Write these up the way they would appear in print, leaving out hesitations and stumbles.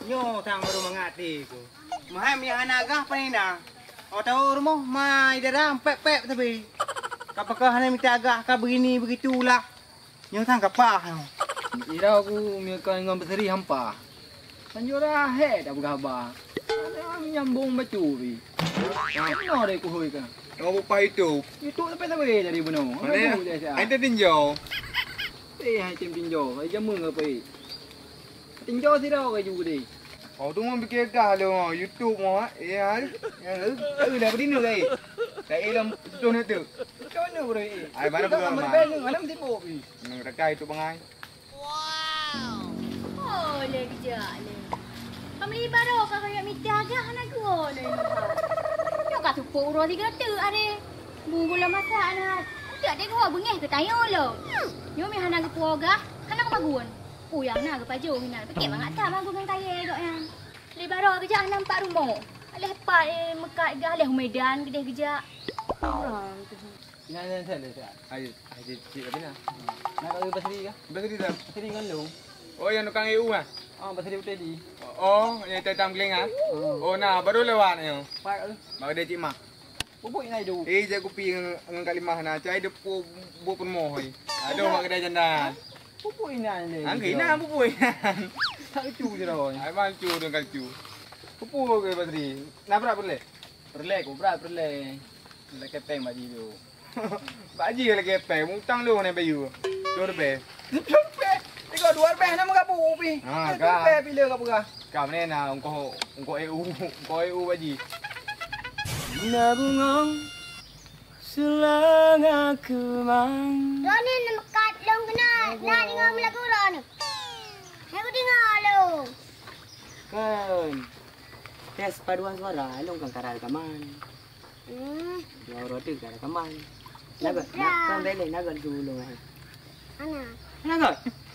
Nyo sang baru mangati ko. Mahal mi anaga pa nina. O tahu mo, mai darang pep tapi. Kapag hana mi taga ka begini begitulah. Nyo sang kapah. Ira aku mi kan ngam besari hampa. Panjora he dah bergaba. Ada nyambung batu bi. Ano deh ku hui kan. Kau bupa itu. Itu sampai tahu dari benar. Mana? Ada tinjau. Hai tim tinjau, ai jamu ngapai. Tinjau sirau ke juga deh. Kau tu mau bikin dah lo YouTube mau ya. Yang dah berdino lagi. Tak ilam tu nak tu. Macam mana bro? Ai mana betul betul mana? Malam sibuk bi. Nang rekai tu bangai. Oh, le kejap le. Kami baru kau kaya miti agak anak gua le. Yo kat tupuk urus 3 tu are. Bula masak anak. Tak ada gua bengeh ke tayo lo. Yo mi hana ke puaga, hana ke magun. Puyang na ke paju hina. Pakek bangat tak magun nang tayo dok yang. Le baru kejap nampak rumah. Aleh pat mekat gah aleh Medan kedeh kejap. Orang tu. Nan saya. Ai cik apa nak? Nak kau besari ke? Besari dah. Besari kan lu. Oh yang tukang EU ah. Besari betul di. Oh, yang tetam keling ah. Oh nah baru lewat ni. Pak lu. Baru dia cik mah. Bubuk nai du. Saya kopi dengan kali mah nak cai dia bu pun mohoi. Aduh mak kedai jandan. Bubuk inan le. Angki nak bu pui. Tak cu je dah. Ai mancu dengan kalcu. Pupu ke Badri. Nak berapa boleh? Perle ku berat perle. Nak kepeng baji tu. Baji lagi pe, mutang lu ni bayu. 2 rupiah. Sampai. Iko 2 rupiah nama kapu pi. Ha, 2 rupiah bila kapu ka? Kau ni nak engkau EU baji. Nabungong selanga kemang. Roni mekat long kena. Nak dengar lagu Roni. Aku dengar lo. Kan tes paduan suara long kan karal kaman. Ya roti karal kaman. Naga kan bele naga dulu ngai. Ana. Naga.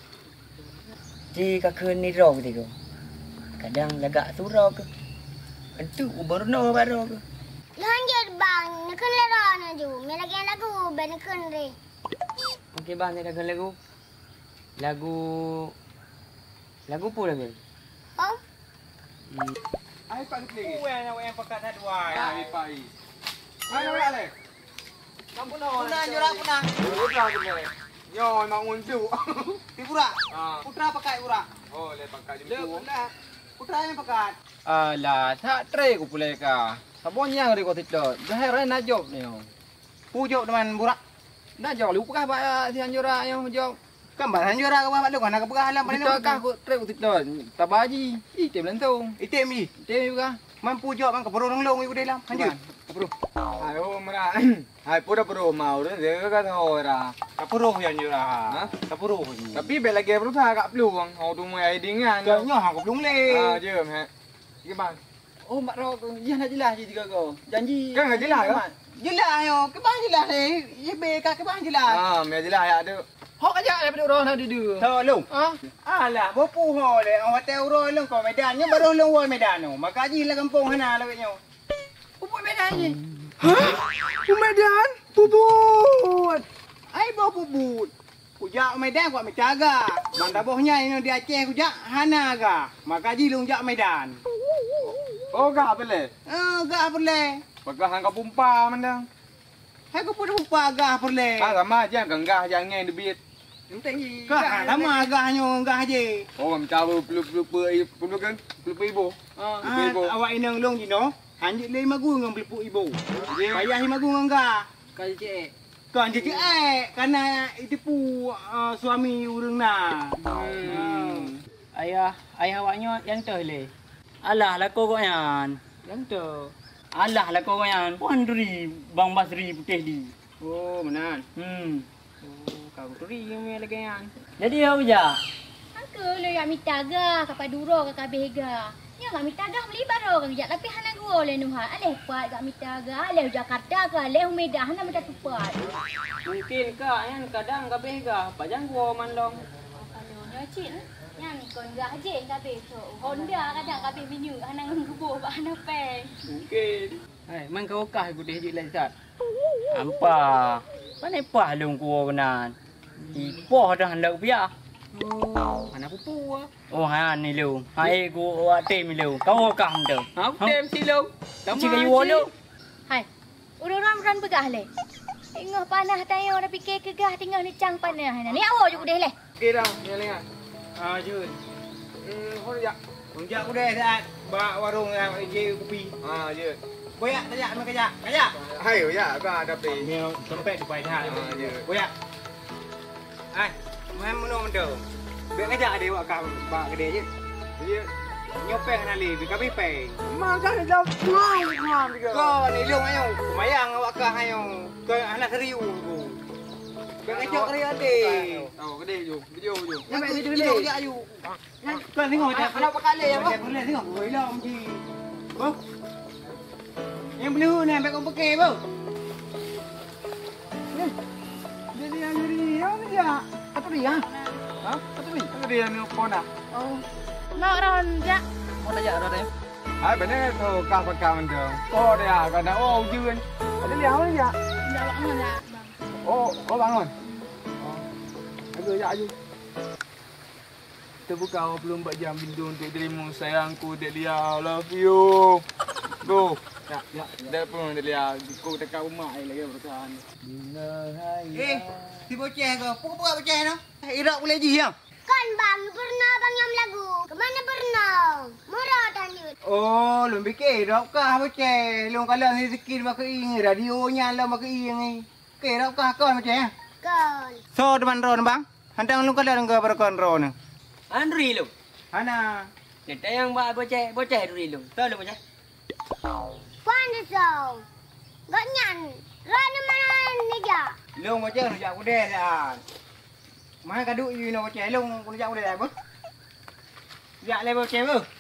Jika keun ni rog tigo. Kadang lagak surau ke. Entu uberno baro ke. Lanjut bang, nak lerana ju. Melagi lagu ben kun re. Okey bang ni lagu. Lagu pula ke? Oh, Ai pak klik. Yang pekat hat wai. Ai pai. Ai nak le. Kamu Punah nyurak punah. Putra ke. Yo mak undu. Di pura. Ah. Putra pakai pura. Oh le pakai Le jempu. pula. Putra yang pekat. Alah, tak tre ku pula ka. Sabonya ri ko tidak. Jahir nak job ni. Pujuk teman burak. Nak job lu pakah ba si anjura yang job. Kan bahan nyurak ke bapak lu kan nak pegahalan paling. Kita kah ku tre ku tidak. Tabaji. Item lentung. Item ni. Item juga. Man pujuk man ke perorong long ibu dalam. Lanjut. Bro. Ai oh mana. Ai pura mau dia kan ora. Kapuruh yang nyurak. Ha? Kapuruh. Tapi bel lagi perlu tak kat peluang. Kau tu mai dengan. Kayaknya aku belum le. Ah jom ha. Gimana? Oh, mak ro ko. Ya nak jelas je tiga ko. Janji. Kan enggak jelas ke? Jelas yo. Ke bang jelas le. Ye be ka ke bang jelas. Ah, mai jelas ya ada. Hok aja daripada orang nak duduk. Tahu lu. Ha? Alah, bopu ho le. Awak tahu ro lu ko Medan. Nya baru lu woi Medan no. Maka ji la kampung hana la nyo. Upuk Medan je. Medan? Bubut. Ai bawa bubut. Kujak Medan kuat menjaga. Mandabohnya ini di Aceh kujak hana ga. Maka ji lung jak Medan. Oh, gak boleh. Ga perle. Pegahan kau pumpa mandang. Hai ko pun lupa ga perle. Ah, sama aja genggah jangan debit. Penting. Ga lama ga nyo ga je. Oh, macam peluk kan? Peluk ibu. Ibu. Awak inang long ji no. Anjik le magu ngam pelipuk ibu. Payah magu ngam ga. Kali cek. Kan je karena itipu suami urang na. Ayah awaknya yang tu le. Alah lako kok yan. Yang tu. Alah lako kok yan. Puan duri bang Basri putih di. Oh, menan. Oh, kau duri yang lagi yan. Jadi apa je? aku lo yang mitaga kapa duro ka kabega. Ya kak mitaga beli baru kan jak tapi hana gua le nuha. Aleh pat kak mitaga, aleh Jakarta ka, aleh Medan hana macam tupat. Mungkin kak yan kadang kabega. Pajang gua mandong. Kalau nya cik yang kon gah je kabe tu. Honda kadang kabe minyu hana ngebuh ba hana peng. Mungkin. Hai, man kau kah aku deh jilai sat. Apa? Panai pah long gua kenan. Di poh dah hendak biar. Mana pupu ah. Oh ha ni lu. Hai ku wa tem lu. Kau ka hang tu. Ha tem si lu. Cik kayu lu. Hai. Urang-urang begah le. Tengah panah tayo dah fikir kegah tinggal ni cang panah. Ni awak je ku deh le. Okey dah, ni lengan. Ah je. Kau ya. Kunjak ku deh saat bak warung yang je kopi. Ha, je. Boyak tajak me kajak. Kajak. Hai ya, ka ada pe. Ni tempat di pai dah. je. Boyak. Ai, mana menung tu. Biar kajak dia buat kau bak gede je. Dia Nyopeng nali bi kapi pe. makan dah pulang juga. Kau ni long ayo. Kumayang awak ka ayo. Kau anak seriu ku. Biar kajak kari ade. Oh, gede ju. Video ju. Yang mek tu dia je ayu. Kau tengok dah. Kenapa kali ya, Bang? Boleh tengok goi lah mesti. Bang. Yang blue ni ambil kau pakai bang. Jadi yang dia. Apa dia? Ha? Apa ni? Apa dia ni phone ah? Oh. Nak ron je. Mau tajak dah tanya. Hai benar tu kah pakai mendung. Oh dia kan oh jun. Ada liang ni dia. Dah bangun dah bang. Oh bangun. Oh. Aduh ya ayu. Terbuka 24 jam pintu untuk terima sayangku Delia. Love you. Go. Ya. Dah pun Delia. Aku dekat rumah lagi bertahan. Si bocah kau. Pukul bocah no. Irak boleh ji yang. Kan bang, pernah bang yang lagu. Kemana pernah? Murah tanya. Oh, lu fikir irak kah bocah. Lu kalau ni sikit mak ing radionya lah mak ing ni. Ke irak kah kau bocah. Kan. So depan ron bang. Hantang lu kalau engkau berkon ron. Andri lu. Hana. Kita yang buat bocah duri lu. Tahu lu bocah? Kuan desau. Gak nyan. Rana mana ni ja? Lu bocah nak aku deh dah. Mana kaduk you nak bocah lu aku nak aku deh apa? Ya le bocah bu.